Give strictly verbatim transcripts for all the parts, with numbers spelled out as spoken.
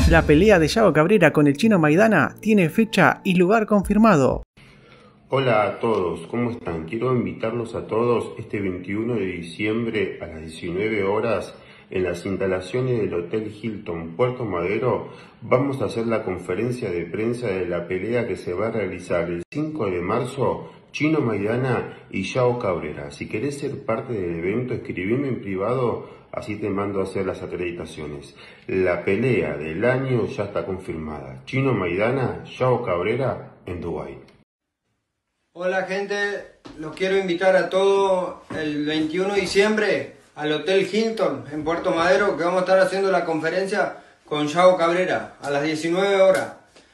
La pelea de Yago Cabrera con el Chino Maidana tiene fecha y lugar confirmado. Hola a todos, ¿cómo están? Quiero invitarlos a todos este veintiuno de diciembre a las diecinueve horas en las instalaciones del Hotel Hilton Puerto Madero. Vamos a hacer la conferencia de prensa de la pelea que se va a realizar el cinco de marzo, Chino Maidana y Yago Cabrera. Si querés ser parte del evento, escribime en privado, así te mando a hacer las acreditaciones. La pelea del año ya está confirmada. Chino Maidana, Yago Cabrera en Dubái. Hola gente, los quiero invitar a todos el veintiuno de diciembre al Hotel Hilton en Puerto Madero, que vamos a estar haciendo la conferencia con Yago Cabrera a las diecinueve horas.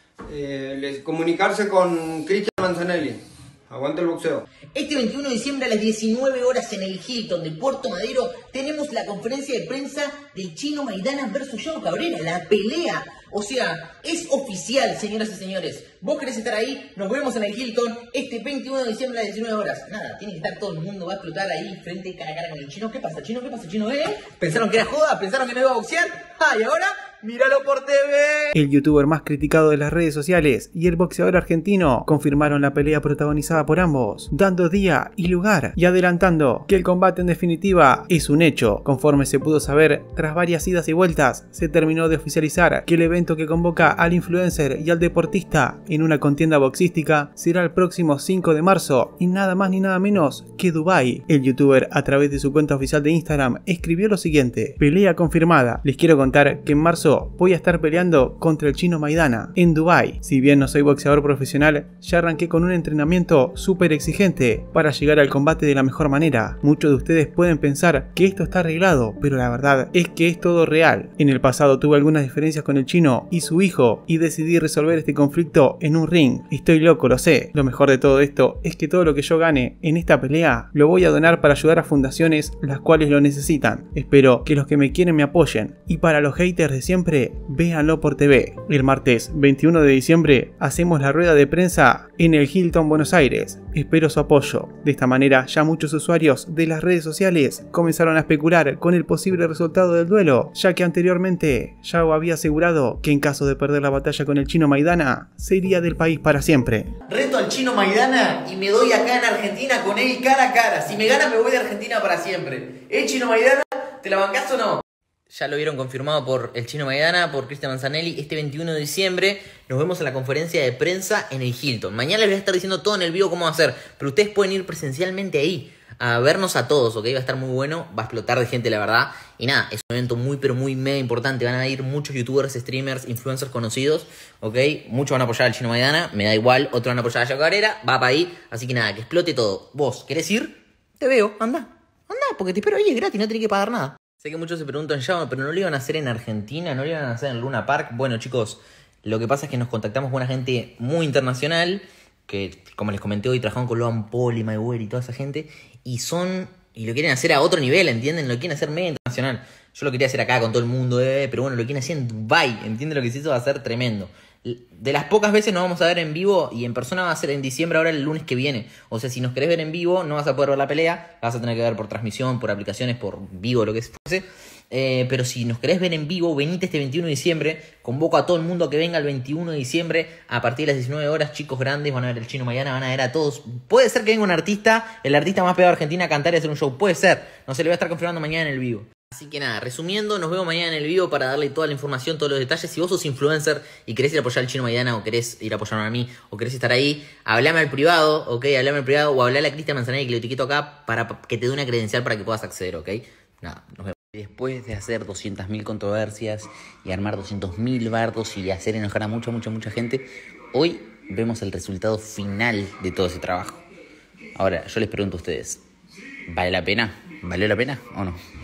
Eh, les, comunicarse con Cristian Manzanelli. Aguante el boxeo. Este veintiuno de diciembre a las diecinueve horas en el Hilton de Puerto Madero tenemos la conferencia de prensa del Chino Maidana versus Yago Cabrera, la pelea. O sea, es oficial, señoras y señores. Vos querés estar ahí, nos vemos en el Hilton este veintiuno de diciembre a las diecinueve horas. Nada, tiene que estar todo el mundo, va a explotar ahí frente cara a cara con el Chino. ¿Qué pasa, Chino? ¿Qué pasa, Chino? ¿Eh? ¿Pensaron que era joda? ¿Pensaron que no iba a boxear? ¡Ah, y ahora! ¡Míralo por T V! El youtuber más criticado de las redes sociales y el boxeador argentino confirmaron la pelea protagonizada por ambos, dando día y lugar y adelantando que el combate en definitiva es un hecho. Conforme se pudo saber, tras varias idas y vueltas, se terminó de oficializar que el evento que convoca al influencer y al deportista en una contienda boxística será el próximo cinco de marzo y nada más ni nada menos que Dubái. El youtuber, a través de su cuenta oficial de Instagram, escribió lo siguiente: pelea confirmada. Les quiero contar que en marzo voy a estar peleando contra el Chino Maidana en Dubái. Si bien no soy boxeador profesional, ya arranqué con un entrenamiento súper exigente para llegar al combate de la mejor manera. Muchos de ustedes pueden pensar que esto está arreglado, pero la verdad es que es todo real. En el pasado tuve algunas diferencias con el Chino y su hijo y decidí resolver este conflicto en un ring. Estoy loco, lo sé. Lo mejor de todo esto es que todo lo que yo gane en esta pelea lo voy a donar para ayudar a fundaciones las cuales lo necesitan. Espero que los que me quieren me apoyen, y para los haters de siempre, véanlo por T V. El martes veintiuno de diciembre hacemos la rueda de prensa en el Hilton Buenos Aires. Espero su apoyo. De esta manera ya muchos usuarios de las redes sociales comenzaron a especular con el posible resultado del duelo, ya que anteriormente Yago había asegurado que en caso de perder la batalla con el Chino Maidana se iría del país para siempre. Reto al Chino Maidana y me doy acá en Argentina con él cara a cara. Si me gana me voy de Argentina para siempre. ¿Eh, Chino Maidana? ¿Te la bancás o no? Ya lo vieron confirmado por el Chino Maidana, por Cristian Manzanelli. Este veintiuno de diciembre nos vemos en la conferencia de prensa en el Hilton. Mañana les voy a estar diciendo todo en el vivo cómo va a ser, pero ustedes pueden ir presencialmente ahí a vernos a todos, ¿ok? Va a estar muy bueno, va a explotar de gente, la verdad. Y nada, es un evento muy, pero muy mega importante. Van a ir muchos youtubers, streamers, influencers conocidos, ¿ok? Muchos van a apoyar al Chino Maidana, me da igual. Otros van a apoyar a Yago Cabrera, va para ahí. Así que nada, que explote todo. ¿Vos querés ir? Te veo, anda. Anda, porque te espero ahí, es gratis, no tenés que pagar nada. Sé que muchos se preguntan, ya, pero no lo iban a hacer en Argentina, no lo iban a hacer en Luna Park. Bueno, chicos, lo que pasa es que nos contactamos con una gente muy internacional, que, como les comenté hoy, trabajaron con Logan Paul y Mayweather y toda esa gente, y son, y lo quieren hacer a otro nivel, ¿entienden? Lo quieren hacer mega internacional. Yo lo quería hacer acá con todo el mundo, eh, pero bueno, lo quieren hacer en Dubái, ¿entienden? Lo que se hizo va a ser tremendo. De las pocas veces nos vamos a ver en vivo y en persona va a ser en diciembre, ahora el lunes que viene. O sea, si nos querés ver en vivo no vas a poder ver la pelea, la vas a tener que ver por transmisión, por aplicaciones, por vivo, lo que fuese. Eh, pero si nos querés ver en vivo, venite este veintiuno de diciembre. Convoco a todo el mundo a que venga el veintiuno de diciembre a partir de las diecinueve horas. Chicos grandes van a ver el Chino Maidana, van a ver a todos. Puede ser que venga un artista, el artista más pegado de Argentina, a cantar y hacer un show. Puede ser, no se le va a estar confirmando mañana en el vivo. Así que nada, resumiendo, nos vemos mañana en el vivo para darle toda la información, todos los detalles. Si vos sos influencer y querés ir a apoyar al Chino Maidana, o querés ir a apoyarme a mí, o querés estar ahí, hablame al privado, ok, hablame al privado, o hablale a Cristian Manzanelli, que lo etiqueto acá, para que te dé una credencial para que puedas acceder, ok. Nada, nos vemos. Después de hacer doscientas mil controversias y armar doscientos mil bardos y hacer enojar a mucha, mucha, mucha gente, hoy vemos el resultado final de todo ese trabajo. Ahora, yo les pregunto a ustedes, ¿vale la pena? ¿Valió la pena o no?